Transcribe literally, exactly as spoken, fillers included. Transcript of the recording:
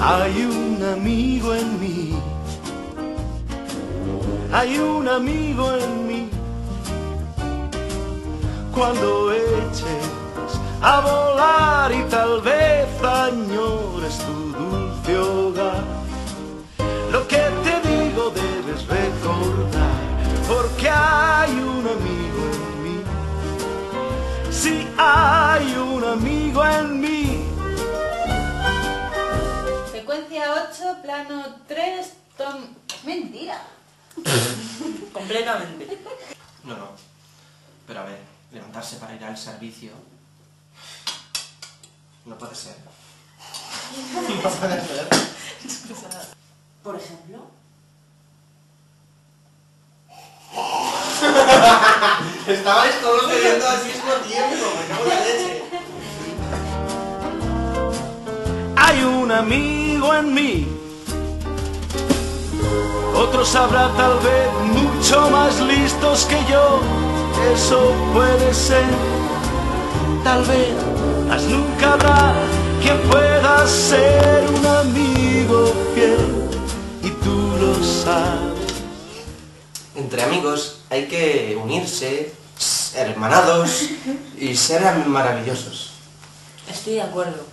Hay un amigo en mí, hay un amigo en mí. Cuando eches a volar y tal vez añores tu dulce hogar, lo que te digo debes recordar, porque hay un amigo en mí. Sí, hay un amigo en mí. Secuencia ocho, plano tres, tom... ¡Mentira! Completamente. No, no. Pero a ver, levantarse para ir al servicio... No puede ser. No puede ser. Por ejemplo... Estabais todos bebiendo al mismo tiempo, me cago en la leche. Hay un amigo en mí. Otros habrá tal vez mucho más listos que yo. Eso puede ser. Tal vez, mas nunca habrá quien pueda ser un amigo fiel. Y tú lo sabes. Entre amigos hay que unirse, ser hermanados y ser maravillosos. Estoy de acuerdo.